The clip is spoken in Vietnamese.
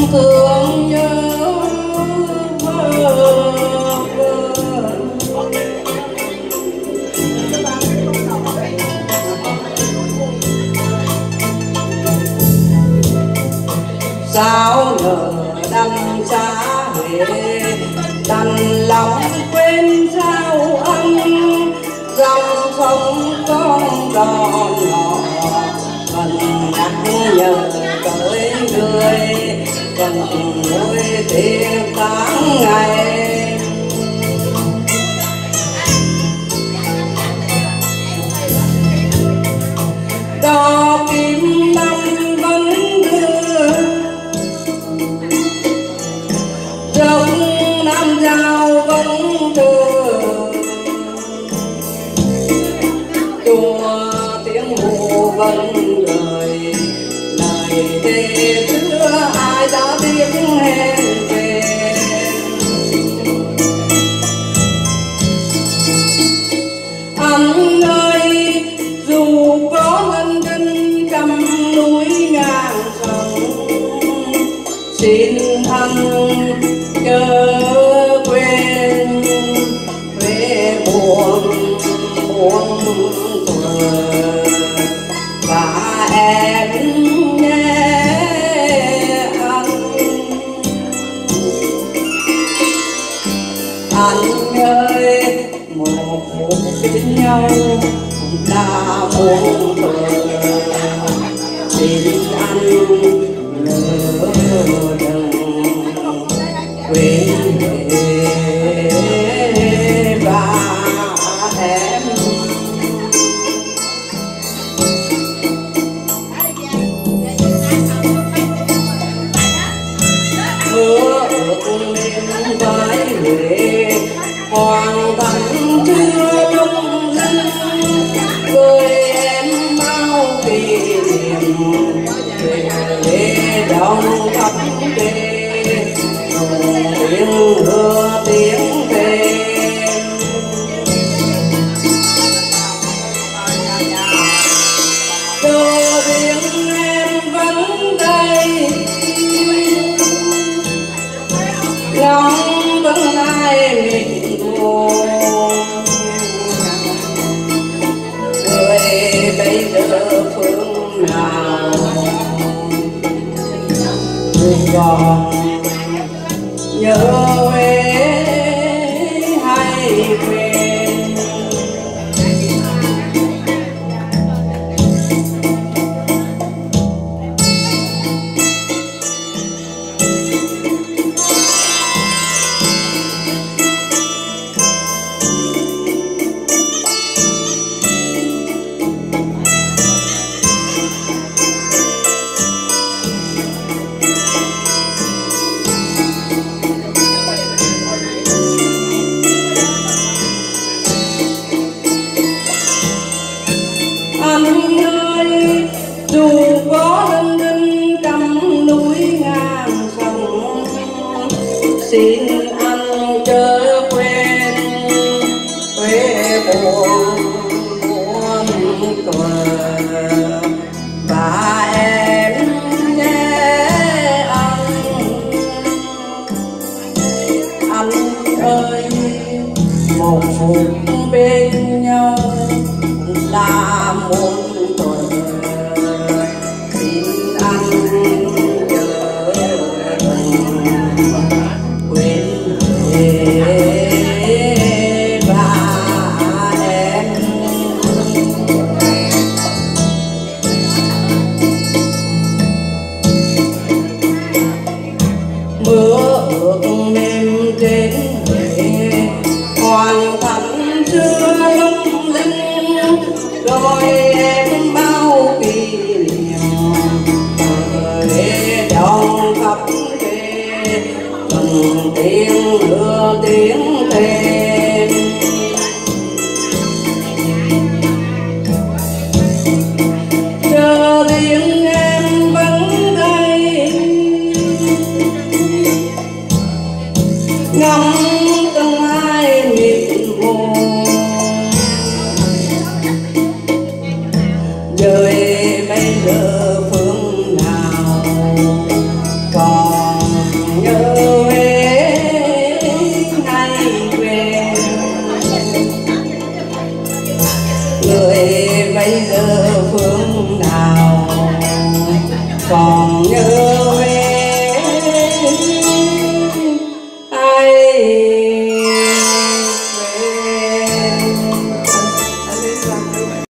thương nhớ sao nở đằng xa Huế đành lòng quên sao anh dòng sông con đò nhỏ cần nhắc nhở tới người cần mỗi tiếng tháng ngày đò kim năm vẫn đưa dòng Nam Giao vẫn đưa chùa tiếng mù vẫn lời lời thề xưa ai đã biết hẹn về anh ơi dù có lân đinh trăm núi ngàn sông xin anh chớ quên quê buồn buồn thuở và em nhé anh ơi một bên nhau đã buồn thuở xin anh nhớ đừng quên và em mưa ướt đêm với Huế hoàng thành chưa lung linh cười em bao kỷ niệm về đông khắp đêm tiếng hứa tiếng về cho tiếng em vẫn đây lòng vẫn ai mình buồn người bây giờ phương nào người còn nhớ Huế hay quên anh ơi dù có lân đinh trăm núi ngàn sông xin anh chớ quên quê buồn buồn thuở và em nhé anh ơi một phút bên nhau là muôn thuở xin anh nhớ quên và em mưa ướt mềm trên Huế hoàng thành xưa lung linh rồi em bao kỷ niệm để trong khắp thế từng tiếng hứa tiếng thề chờ tiếng em vẫn đây ngắm từng ai mịt mù đời bây giờ phương nào còn bây giờ phương nào còn nhớ